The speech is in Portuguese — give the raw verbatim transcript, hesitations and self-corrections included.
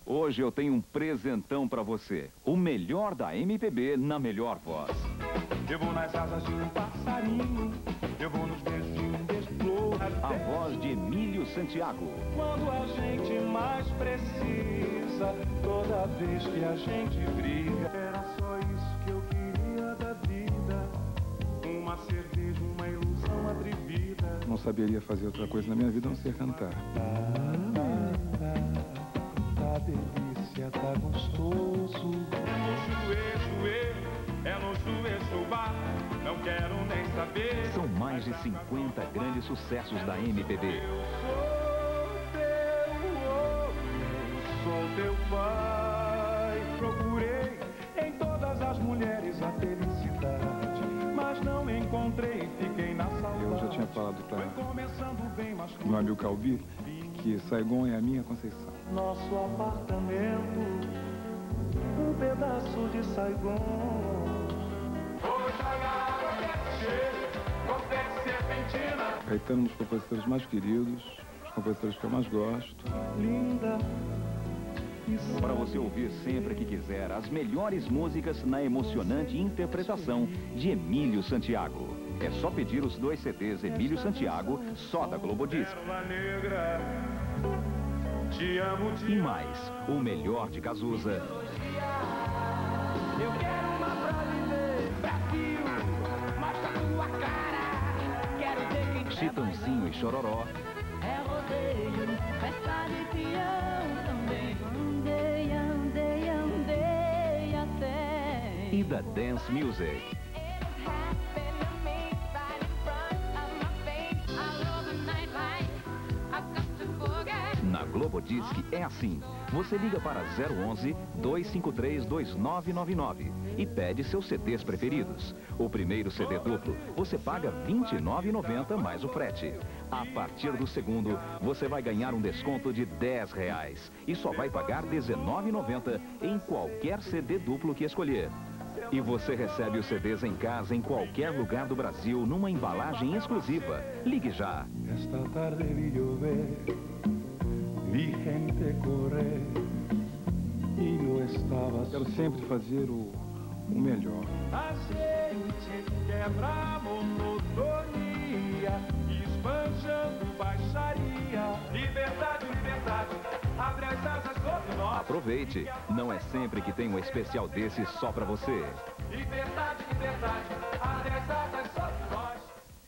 Hoje eu tenho um presentão pra você. O melhor da M P B na melhor voz. Eu vou nas asas de um passarinho, eu vou nos beijos de um beija-flor. A voz de Emílio Santiago. Quando a gente mais precisa, toda vez que a gente briga. Era só isso que eu queria da vida, uma cerveja, uma ilusão atrevida. Não saberia fazer outra coisa na minha vida a não ser cantar. Tá delícia, tá gostoso. É no chuê, chuê, é no chuê, chubá. Não quero nem saber. São mais de cinquenta grandes sucessos da M P B. Eu sou teu homem, sou teu pai. Procurei em todas as mulheres a felicidade, mas não encontrei, fiquei na saudade. Eu já tinha falado para Foi começando bem, mas meu amigo Calbi que Saigon é a minha Conceição. Nosso apartamento, um pedaço de Saigon. Hoje a garota é cheia, confete serpentina. Caetano é um dos compositores mais queridos, os compositores que eu mais gosto. Linda. Para você ouvir sempre que quiser as melhores músicas na emocionante interpretação de Emílio Santiago. É só pedir os dois C Ds Emílio Santiago, só da Globodisc. Te amo, te E mais, o melhor de Cazuza. Eu quero uma pra viver, Brasil, mostra tua cara. Quero ver quem Chitãozinho e Chororó. É rodeio, festa de peão também. Andei, andei, andei até. E da Dance Music. Na Globodisc é assim. Você liga para zero onze, dois cinco três, dois nove nove nove e pede seus C Ds preferidos. O primeiro C D duplo você paga vinte e nove reais e noventa centavos mais o frete. A partir do segundo, você vai ganhar um desconto de dez reais e só vai pagar dezenove reais e noventa centavos em qualquer C D duplo que escolher. E você recebe os C Ds em casa, em qualquer lugar do Brasil, numa embalagem exclusiva. Ligue já. Esta tarde vi llover, vi gente correr e não estava. Quero sempre fazer o, o melhor. A gente quebra a monotonia, esbanjando baixaria. Liberdade, liberdade, abre as asas sobre nós. Aproveite, não é sempre que tem um especial desse só pra você. Liberdade, liberdade.